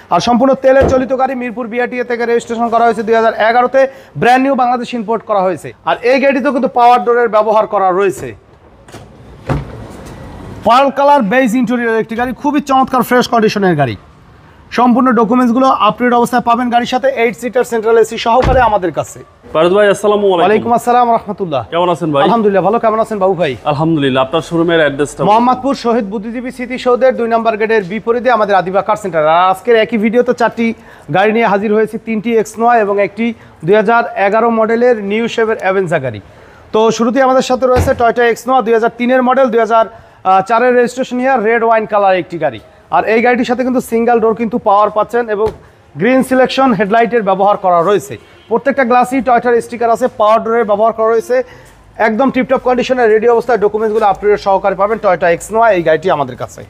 আর সম্পূর্ণ তেলের চালিত গাড়ি, মিরপুর বিআরটিএ থেকে রেজিস্ট্রেশন করা হয়েছে 2011-তে, ব্র্যান্ড নিউ বাংলাদেশ ইম্পোর্ট করা হয়েছে। আর এই গাড়িতেও কিন্তু পাওয়ার ডোরের ব্যবহার করা রয়েছে। পার্ল কালার বেজ ইন্টেরিয়র একটি গাড়ি, খুবই চমৎকার ফ্রেশ কন্ডিশনের গাড়ি। সম্পূর্ণ ডকুমেন্টসগুলো আপডেট অবস্থায় পাবেন গাড়ির সাথে, 8 সিটার সেন্ট্রাল এসি সহকারে আমাদের কাছে। ফারুক ভাই আসসালামু আলাইকুম। ওয়ালাইকুম আসসালাম ওয়া রাহমাতুল্লাহ। কেমন আছেন ভাই? আলহামদুলিল্লাহ ভালো, কেমন আছেন বাবু ভাই? আলহামদুলিল্লাহ। আপনার শোরুমের অ্যাড্রেসটা? মোহাম্মদপুর শহীদ বুদ্ধিজীবী স্মৃতিসৌধের 2 নম্বর গেটের বিপরীতে আমাদের আদিবা কার সেন্টার। আর আজকের একই ভিডিওতে 4টি গাড়ি নিয়ে হাজির হয়েছে, 3টি এক্সনোয়া এবং একটি 2011 মডেলের নিউ শেপের অ্যাভেঞ্জার গাড়ি। তো শুরুতেই আমাদের সাথে রয়েছে টয়োটা এক্সনোয়া 2003-এর মডেল, 2004-এর registration year, red wine colour একটি গাড়ি। আর এই গাড়িটির সাথে কিন্তু সিঙ্গেল ডোর কিন্তু পাওয়ার পাচ্ছেন এবং গ্রিন সিলেকশন হেডলাইটের ব্যবহার করা রয়েছে। প্রত্যেকটা গ্লাসই টয়োটার স্টিকার আছে, পাওয়ার ডোরের ব্যবহার করা রয়েছে। একদম টিপটপ কন্ডিশনের রেডি অবস্থায় ডকুমেন্টসগুলো আপডেট সহকারে পাবেন টয়োটা এক্সনোয়া এই গাড়িটি আমাদের কাছে।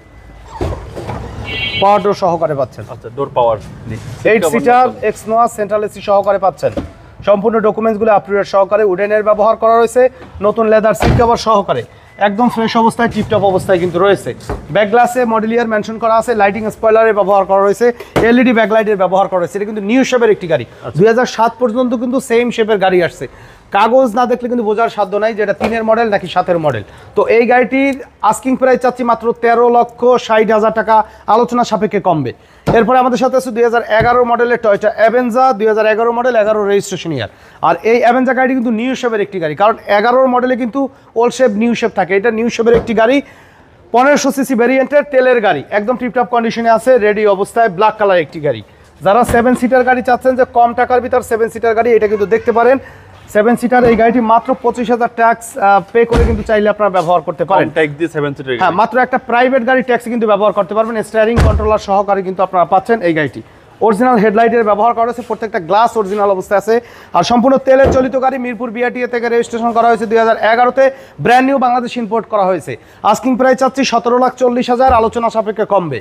পাওয়ার ডোর সহকারে পাচ্ছেন। আচ্ছা, ডোর পাওয়ার 8 সিটার এক্সনোয়া সেন্ট্রাল এসি সহকারে পাচ্ছেন। সম্পূর্ণ ডকুমেন্টসগুলো আপডেট সহকারে, উডেনের ব্যবহার করা রয়েছে, নতুন লেদার সিট কভার সহকারে, একদম ফ্রেশ অবস্থায় টিপটপ অবস্থায় কিন্তু রয়েছে। ব্যাক গ্লাসে মডেলিয়ার মেনশন করা আছে, লাইটিং স্পয়লারের ব্যবহার করা রয়েছে, এলইডি ব্যাকলাইটের ব্যবহার করা রয়েছে। এটা কিন্তু নিউ শেপের একটি গাড়ি, 2007 পর্যন্ত কিন্তু সেম শেপের গাড়ি আসছে। কাগজ না দেখলে কিন্তু বোঝার সাধ্য নাই যে এটা 3-এর মডেল নাকি 7-এর মডেল। তো এই গাড়িটির আস্কিং প্রাইস চাচ্ছি মাত্র 13,60,000 টাকা, আলোচনা সাপেক্ষে কমবে। এরপরে আমাদের সাথে আছে 2011 মডেলের Toyota Avenger, 2011 model, 11 registration year. আর এই অ্যাভেঞ্জার গাড়িটি কিন্তু নিউ শেপের একটি গাড়ি, কারণ 11 মডেলে কিন্তু ওল্ড শেপ নিউ শেপ থাকে। এটা নিউ শেপের একটি গাড়ি, 1500 সিসি ভ্যারিয়েন্টের তেলের গাড়ি, একদম টিপটপ কন্ডিশনে আছে, রেডি অবস্থায়, ব্ল্যাক কালার একটি গাড়ি। যারা 7 সিটার গাড়ি চাচ্ছেন যে কম টাকার ভিতর 7 সিটার গাড়ি, এটা কিন্তু দেখতে পারেন। 7 সিটার এই গাড়িটি মাত্র 25,000 ট্যাক্স পে করে কিন্তু চাইলে আপনারা ব্যবহার করতে পারেন। ট্যাক্স দিয়ে 7 সিটার, হ্যাঁ, মাত্র একটা প্রাইভেট গাড়ি ট্যাক্সি কিন্তু ব্যবহার করতে পারবেন। স্টিয়ারিং কন্ট্রোলার সহকারে কিন্তু আপনারা পাচ্ছেন এই গাড়িটি। অরিজিনাল হেডলাইটের ব্যবহার করা হয়েছে, প্রত্যেকটা গ্লাস অরিজিনাল অবস্থায় আছে। আর সম্পূর্ণ তেলের চালিত গাড়ি, মিরপুর বিআরটিএ থেকে রেজিস্ট্রেশন করা হয়েছে 2011-তে, ব্র্যান্ড নিউ বাংলাদেশ ইম্পোর্ট করা হয়েছে। আস্কিং প্রাইস চাচ্ছি 17,40,000, আলোচনা সাপেক্ষে কমবে।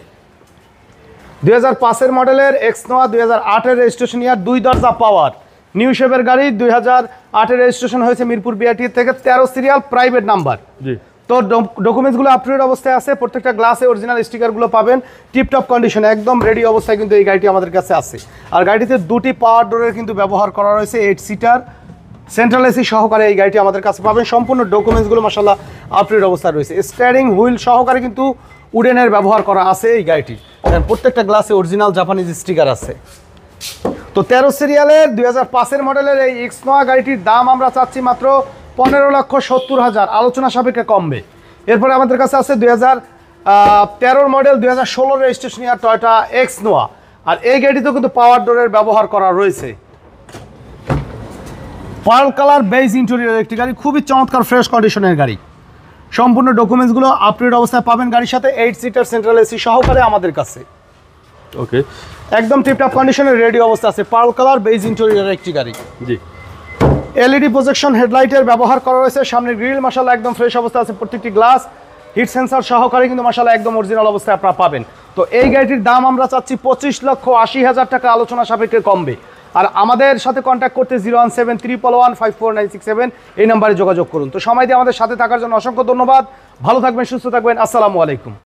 2005-এর মডেলের এক্সনোয়া, 2008-এর রেজিস্ট্রেশন ইয়ার, 2 দরজা পাওয়ার নিউ শেপের গাড়ি, 2008-এর রেজিস্ট্রেশন হয়েছে মিরপুর বিআরটিএ থেকে, 13 সিরিয়াল, প্রাইভেট নাম্বার। জি, তো ডকুমেন্টসগুলো আপডেট অবস্থায় আছে, প্রত্যেকটা গ্লাসে অরিজিনাল স্টিকারগুলো পাবেন, টিপটপ কন্ডিশনে, একদম রেডি অবস্থায় কিন্তু এই গাড়িটি আমাদের কাছে আছে। আর গাড়িতে 2টি পাওয়ার ডোরের কিন্তু ব্যবহার করা রয়েছে, 8 সিটার সেন্ট্রাল এসি সহকারে এই গাড়িটি আমাদের কাছে পাবেন। সম্পূর্ণ ডকুমেন্টসগুলো মাশাআল্লাহ আপডেট অবস্থায় রয়েছে। স্টিয়ারিং হুইল সহকারে কিন্তু উডেনের ব্যবহার করা আছে এই গাড়িটি, প্রত্যেকটা গ্লাসে অরিজিনাল জাপানিজ স্টিকার আছে। তো 13 সিরিয়ালের 2005-এর মডেলের এই এক্সনোয়া গাড়িটির দাম আমরা চাচ্ছি মাত্র 15,70,000, আলোচনা সাপেক্ষে কমবে। এরপরে আমাদের কাছে আছে 2013 মডেল, 2016 রেজিস্ট্রেশন ইয়ার টয়োটা এক্সনোয়া। আর এই গাড়িতেও কিন্তু পাওয়ার ডোরের ব্যবহার করা রয়েছে। পার্ল কালার বেজ ইন্টেরিয়র একটি গাড়ি, খুবই চমৎকার ফ্রেশ কন্ডিশনের গাড়ি। সম্পূর্ণ ডকুমেন্টসগুলো আপডেট অবস্থায় পাবেন গাড়ির সাথে, 8 সিটার সেন্ট্রাল এসি সহকারে আমাদের কাছে। ওকে, একদম টিপটপ কন্ডিশনের রেডি অবস্থা আছে, পার্ল কালার বেজ ইন্টেরিয়র একটি গাড়ি। জি, এলইডি প্রজেকশন হেডলাইটের ব্যবহার করা রয়েছে। সামনের গ্রিল মাশাআল্লাহ একদম ফ্রেশ অবস্থা আছে, প্রত্যেকটি গ্লাস হিট সেন্সর সহকারে কিন্তু মাশাআল্লাহ একদম অরিজিনাল অবস্থায় আপনারা পাবেন। তো এই গাড়িটির দাম আমরা চাচ্ছি 25,80,000 টাকা, আলোচনা সাপেক্ষে কমবে। আর আমাদের সাথে কন্ট্যাক্ট করতে 01731154967 এই নাম্বারে যোগাযোগ করুন। তো সময় দিয়ে আমাদের সাথে থাকার জন্য অসংখ্য ধন্যবাদ। ভালো থাকবেন, সুস্থ থাকবেন, আসসালামু আলাইকুম।